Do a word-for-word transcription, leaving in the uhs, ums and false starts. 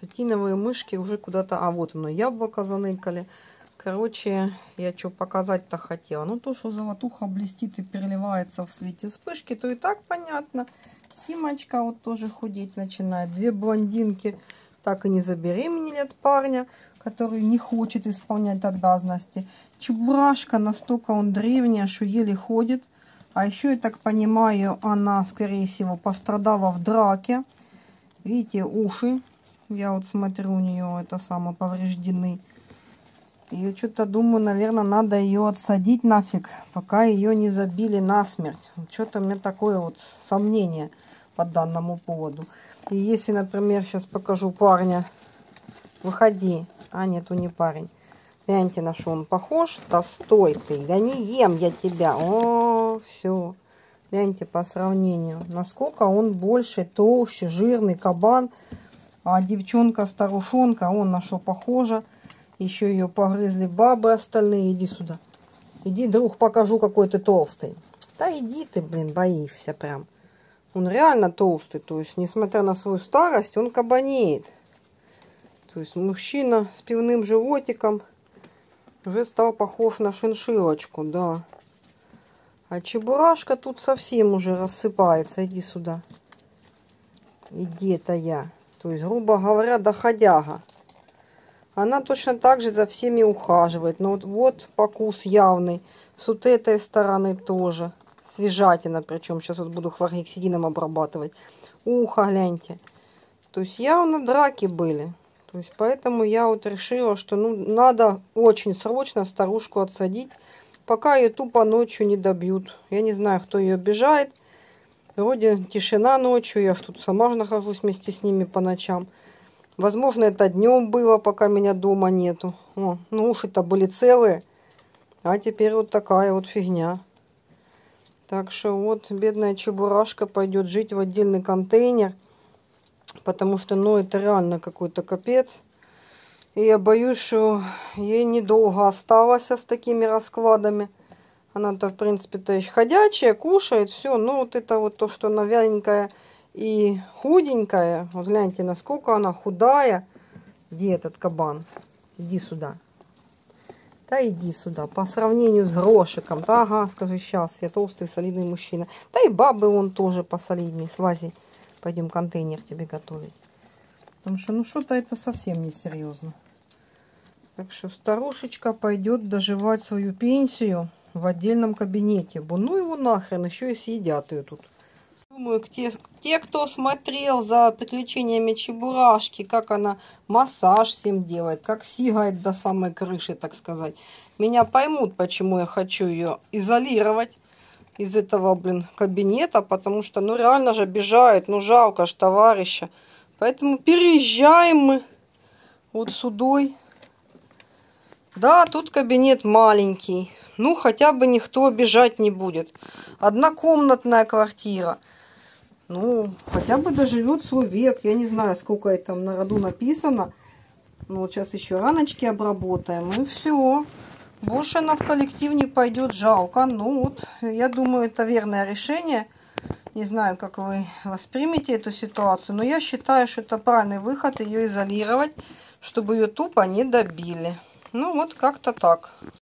Сатиновые мышки уже куда-то... А, вот оно, яблоко заныкали. Короче, я что показать-то хотела. Ну, то, что золотуха блестит и переливается в свете вспышки, то и так понятно. Симочка вот тоже худеть начинает. Две блондинки так и не забеременели от парня, который не хочет исполнять обязанности. Чебурашка, настолько он древняя, что еле ходит. А еще, я так понимаю, она, скорее всего, пострадала в драке. Видите, уши. Я вот смотрю, у нее это самое повреждены. Ее что-то, думаю, наверное, надо ее отсадить нафиг, пока ее не забили насмерть. Что-то у меня такое вот сомнение по данному поводу. И если, например, сейчас покажу парня. Выходи. А, нету, не парень. Гляньте, на что он похож. Да стой ты. Да не ем я тебя. О, все. Гляньте по сравнению. Насколько он больше, толще, жирный кабан. А девчонка-старушонка, он на что похожа. Еще ее погрызли бабы остальные. Иди сюда. Иди, друг, покажу, какой ты толстый. Да иди ты, блин, боишься прям. Он реально толстый. То есть, несмотря на свою старость, он кабанеет. То есть, мужчина с пивным животиком уже стал похож на шиншиллочку, да. А чебурашка тут совсем уже рассыпается. Иди сюда. Иди, это я. То есть, грубо говоря, доходяга. Она точно так же за всеми ухаживает. Но вот, вот покус явный. С вот этой стороны тоже. Свежатина, причем сейчас вот буду хлоргексидином обрабатывать. Ухо, гляньте. То есть явно драки были. То есть поэтому я вот решила, что ну надо очень срочно старушку отсадить, пока ее тупо ночью не добьют. Я не знаю, кто ее обижает. Вроде тишина ночью, я ж тут сама же нахожусь вместе с ними по ночам. Возможно, это днем было, пока меня дома нету. О, ну уши-то были целые, а теперь вот такая вот фигня. Так что вот бедная чебурашка пойдет жить в отдельный контейнер, потому что, ну, это реально какой-то капец. И я боюсь, что ей недолго осталось с такими раскладами. Она-то, в принципе-то, еще ходячая, кушает, все. Но вот это вот то, что она вяленькая и худенькая. Вот гляньте, насколько она худая. Где этот кабан? Иди сюда. Да иди сюда. По сравнению с Грошиком. Да, ага, скажи, сейчас, я толстый, солидный мужчина. Да и бабы он тоже посолиднее. Слази, пойдем контейнер тебе готовить. Потому что, ну, что-то это совсем не серьезно. Так что старушечка пойдет доживать свою пенсию в отдельном кабинете. Бо ну его нахрен, еще и съедят ее тут. Думаю, те, те, кто смотрел за приключениями Чебурашки, как она массаж всем делает, как сигает до самой крыши, так сказать, меня поймут, почему я хочу ее изолировать из этого, блин, кабинета, потому что, ну, реально же обижает, ну, жалко ж товарища. Поэтому переезжаем мы вот сюдой. Да, тут кабинет маленький. Ну, хотя бы никто обижать не будет. Однокомнатная квартира. Ну, хотя бы доживет свой век. Я не знаю, сколько это там на роду написано. Ну, вот сейчас еще раночки обработаем. И все. Больше она в коллектив не пойдет. Жалко. Ну, вот, я думаю, это верное решение. Не знаю, как вы воспримете эту ситуацию. Но я считаю, что это правильный выход. Ее изолировать, чтобы ее тупо не добили. Ну, вот как-то так.